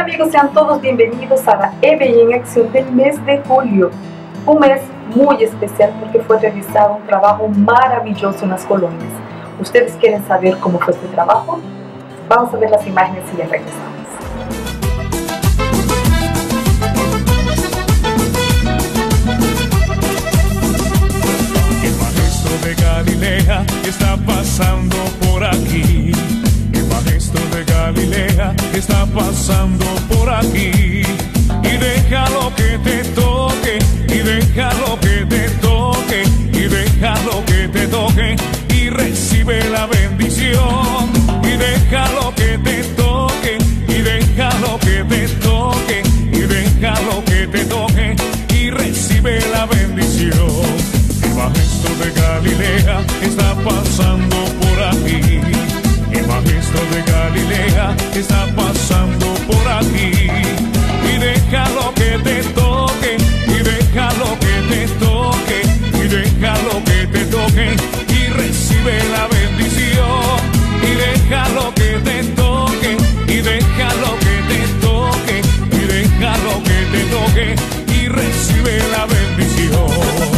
amigos, sean todos bienvenidos a la EBI en acción del mes de julio. Un mes muy especial porque fue realizado un trabajo maravilloso en las colonias. ¿Ustedes quieren saber cómo fue este trabajo? Vamos a ver las imágenes y ya regresamos. El maestro de Galilea está pasando por aquí. El maestro de Galilea está pasando por aquí. Y déjalo que te toque, y déjalo que te toque, y déjalo que te toque, y recibe la bendición. Y déjalo que te toque, y déjalo que te toque, y déjalo que te toque, y recibe la bendición. El maestro de Galilea está pasando por aquí. El maestro de Galilea está pasando por aquí. Y déjalo que te toque, y déjalo que te toque, y déjalo que te toque, y recibe la bendición. Y déjalo que te toque, y déjalo que te toque, y déjalo que te toque, y recibe la bendición.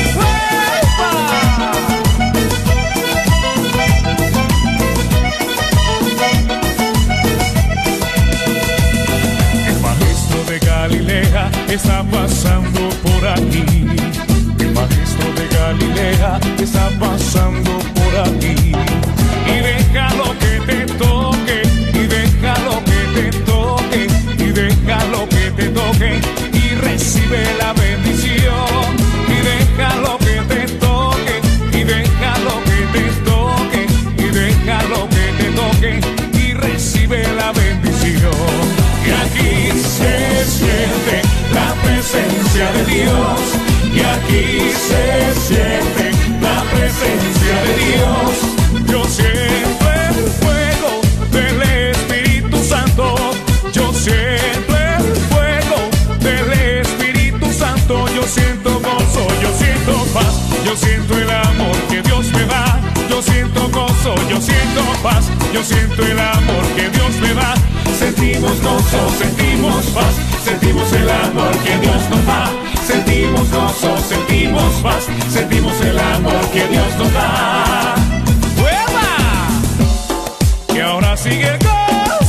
Galilea está pasando por aquí. El maestro de Galilea está pasando por aquí. Y déjalo que te toque, y déjalo que te toque, y déjalo que te toque, y recibe la bendición. Y déjalo que te toque, y déjalo que te toque, y déjalo que te toque, y recibe la bendición. Y aquí se siente la presencia de Dios. Y aquí se siente la presencia de Dios. Yo siento el fuego del Espíritu Santo. Yo siento el fuego del Espíritu Santo. Yo siento gozo, yo siento paz. Yo siento el amor que Dios me da. Yo siento gozo, yo siento paz. Yo siento el amor que Dios me da. Sentimos gozo, sentimos paz, sentimos el amor que Dios nos da. Sentimos gozo, sentimos paz, sentimos el amor que Dios nos da. ¡Hueva! Que ahora sigue el gozo.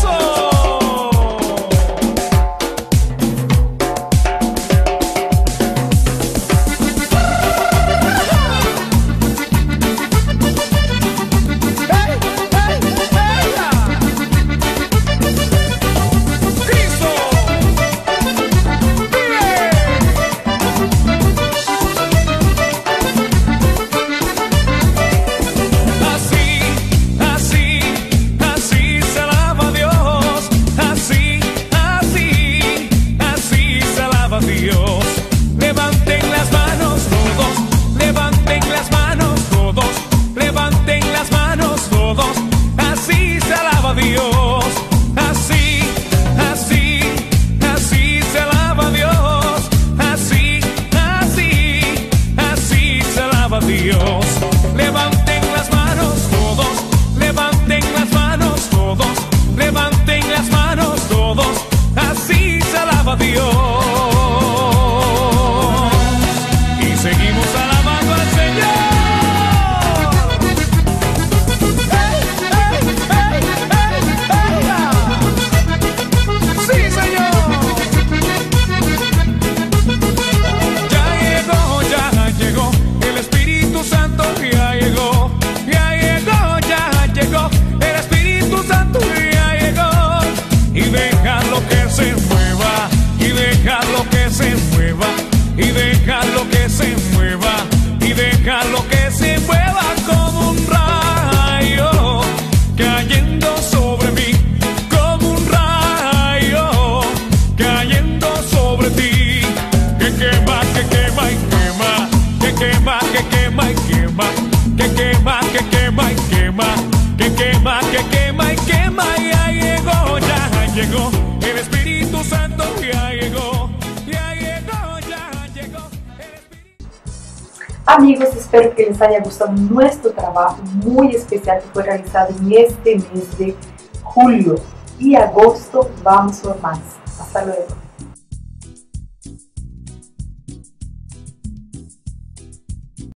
Amigos, espero que les haya gustado nuestro trabajo muy especial que fue realizado en este mes de julio. y agosto vamos por más. Hasta luego.